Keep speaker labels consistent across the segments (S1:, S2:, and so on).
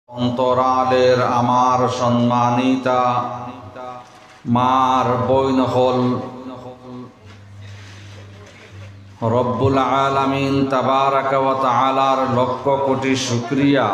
S1: অন্তরালের আমার সম্মানিতা মার বইন হল রব্বুল আলামিন তাবারাকা ওয়া তাআলার লক্ষ কোটি শুকরিয়া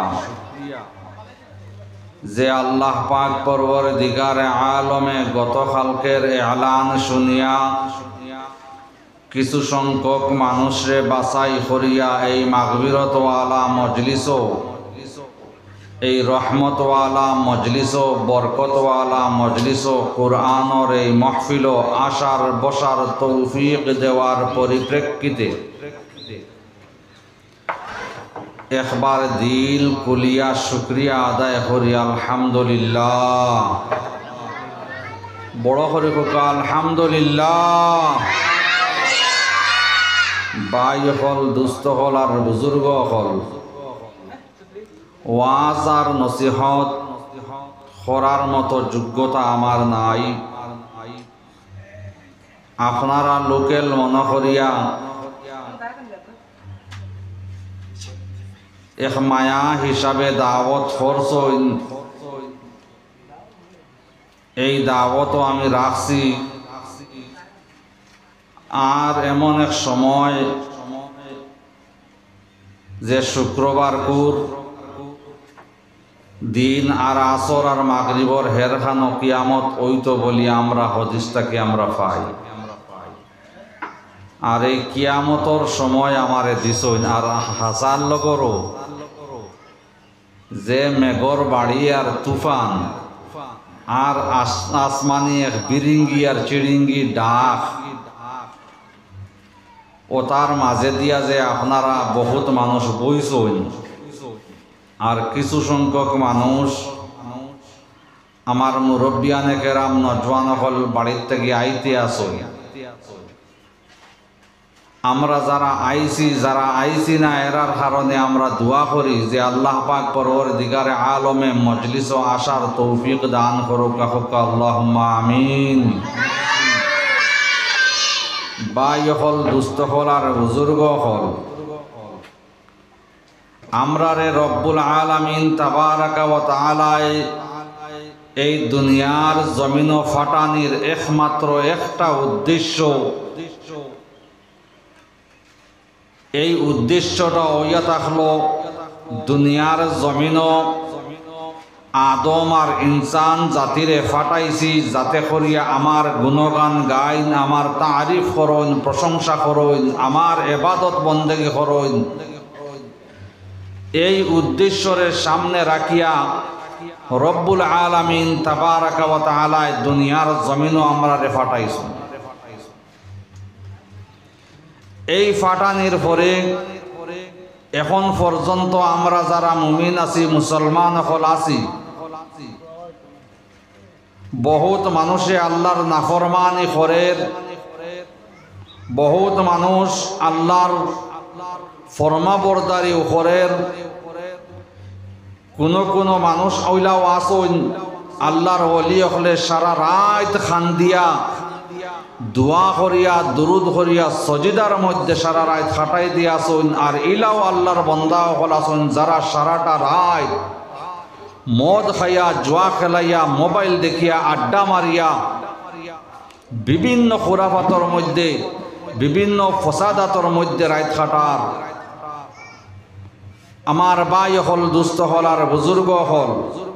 S1: যে আল্লাহ পাক পরওয়ারদিগারে আলমে গত খালকের এলান শুনিয়া কিছু সংখ্যক মানুষরে বাছাই করিয়া এই মাগফিরতওয়ালা মজলিসও এই রহমতওয়ালা মজলিসও বরকতওয়ালা মজলিসও কুরআনের এই মাহফিল আশার বসার তৌফিক দেওয়ার পরিপ্রেক্ষিতে একবার দিল কুলিয়া শুকরিয়া আদায় করি আলহামদুলিল্লাহ। বড় করে হোক আলহামদুলিল্লাহ। ভাই হল দুস্থ হল আর বুজুর্গ হল ওয়াজ আর নসিহত করার মতো যোগ্যতা আমার নাই। আপনারা লোকেল মনে করিয়া এক মায়া হিসাবে দাওয়াত করছেন, এই দাওয়াতও আমি রাখছি। আর এমন এক সময় যে শুক্রবার কুর দিন আর আসর আর মাগরিবর হেরখানো কিয়ামত ওইতো বলি আমরা হদিসটাকে আমরা পাই। আর এই কিয়ামতর সময় আমারে দিছইন আর হাসার লগরও যে মেঘর বাড়ি আর তুফান আর আসমানি এক বিরিঙ্গি আর চিড়িঙ্গি ডাক ও তার মাঝে দিয়া যে আপনারা বহুত মানুষ বইছইন আর কিছু সংখ্যক মানুষ আমার মুরব্বিয়ানে কেরাম নজওয়ান হল বাড়ির থেকে আইতে আসো। আমরা যারা আইছি না এরার কারণে আমরা দোয়া করি যে আল্লাহ পাক পরওয়ারদিগারে আলমে মজলিস ও আশার তৌফিক দান করুক। আল্লাহুম্মা আমিন। ভাই হল দুস্থ হল আর বুজুর্গ হল আমরা রে রব্বুল আলামিন তাবারাকা ওয়া তাআলা এই দুনিয়ার জমিন ও ফাটানির একমাত্র একটা উদ্দেশ্য, এই উদ্দেশ্যটা ওইয়া থাকলো দুনিয়ার জমিন আদম আর ইনসান জাতিরে ফাটাইছি যাতে করিয়া আমার গুণগান গাইন, আমার তারিফ করইন, প্রশংসা করইন, আমার ইবাদত বন্দেগী করইন। এই উদ্দেশ্যের সামনে রাখিয়া রব্বুল আলামিন তাবারাকা ওয়া তাআলা দুনিয়ার জমিনও আমরা রে ফাটাইছি। এই ফাটানির পরে এখন পর্যন্ত আমরা যারা মুমিন আছি, মুসলমান হল আছি, বহুত মানুষে আল্লাহর নাফরমানি করে, বহুত মানুষ আল্লাহর ফরমাবরদারি করের, কোন মানুষ ওইলাও আসুন আল্লাহর ওলি হলে সারা রাত খান্দিয়া দোয়া করিয়া দুরুদ করিয়া সজিদার মধ্যে সারা রাত খাটাই দিয়া আসুন। আর ইলাও আল্লাহর বন্দা হল আসুন যারা সারাটা রাত মদ খাইয়া জুয়া খেলাইয়া মোবাইল দেখিয়া আড্ডা মারিয়া বিভিন্ন খুরাফাতর মধ্যে বিভিন্ন ফসাদাতর মধ্যে রাত খাটার। আমার ভাই হল দুস্থ হল আর বুজুর্গ হল